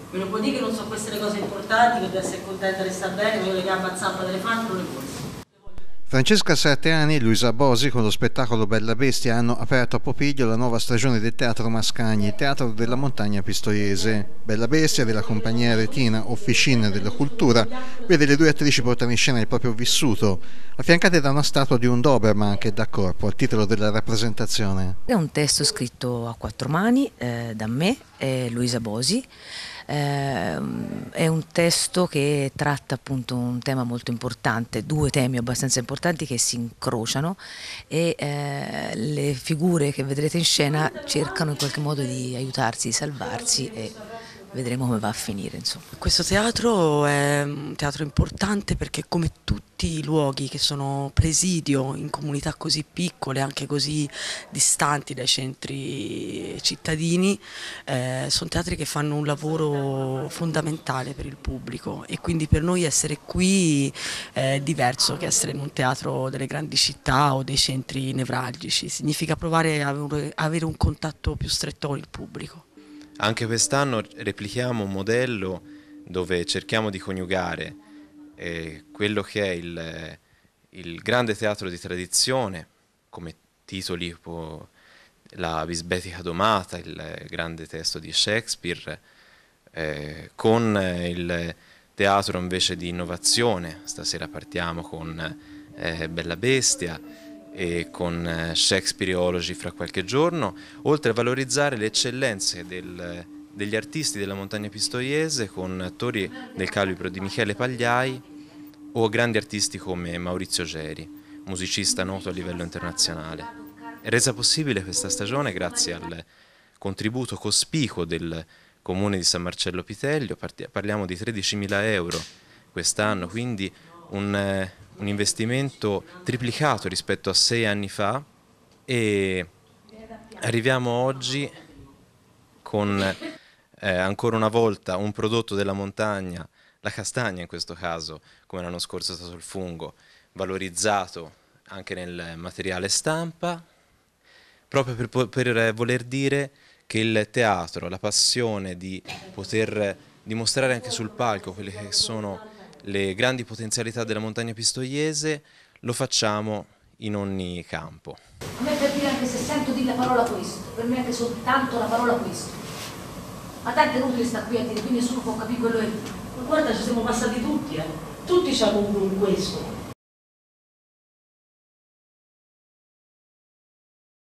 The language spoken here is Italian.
Me lo può dire che non so queste le cose importanti, che deve essere contenta di stare bene, io le gambe a zampa d'elefante non le posso. Francesca Sarteani e Luisa Bosi con lo spettacolo Bella Bestia hanno aperto a Popiglio la nuova stagione del Teatro Mascagni, Teatro della Montagna Pistoiese. Bella Bestia della compagnia Retina Officine della Cultura vede le due attrici portare in scena il proprio vissuto, affiancate da una statua di un Doberman che dà corpo al titolo della rappresentazione. È un testo scritto a quattro mani da me e Luisa Bosi. È un testo che tratta appunto un tema molto importante, due temi abbastanza importanti che si incrociano e le figure che vedrete in scena cercano in qualche modo di aiutarsi, di salvarsi e vedremo come va a finire, insomma. Questo teatro è un teatro importante perché, come tutti i luoghi che sono presidio in comunità così piccole, anche così distanti dai centri cittadini, sono teatri che fanno un lavoro fondamentale per il pubblico e quindi per noi essere qui è diverso che essere in un teatro delle grandi città o dei centri nevralgici. Significa provare a avere un contatto più stretto con il pubblico. Anche quest'anno replichiamo un modello dove cerchiamo di coniugare quello che è il grande teatro di tradizione, come titoli la Bisbetica domata, il grande testo di Shakespeare, con il teatro invece di innovazione. Stasera partiamo con Bella Bestia e con Shakespeareology fra qualche giorno, oltre a valorizzare le eccellenze degli artisti della Montagna Pistoiese con attori del calibro di Michele Pagliai o grandi artisti come Maurizio Geri, musicista noto a livello internazionale. È resa possibile questa stagione grazie al contributo cospicuo del Comune di San Marcello Piteglio. Parliamo di 13.000 euro quest'anno, quindi un investimento triplicato rispetto a 6 anni fa, e arriviamo oggi con ancora una volta un prodotto della montagna, la castagna in questo caso, come l'anno scorso è stato il fungo, valorizzato anche nel materiale stampa, proprio per voler dire che il teatro, la passione di poter dimostrare anche sul palco quelle che sono le grandi potenzialità della Montagna Pistoiese, lo facciamo in ogni campo. A me per dire, anche se sento dire la parola questo, per me anche soltanto la parola questo. Ma tanto è inutile sta qui a dire, quindi nessuno può capire quello che è. Ma guarda, ci siamo passati tutti, tutti ci hanno un questo.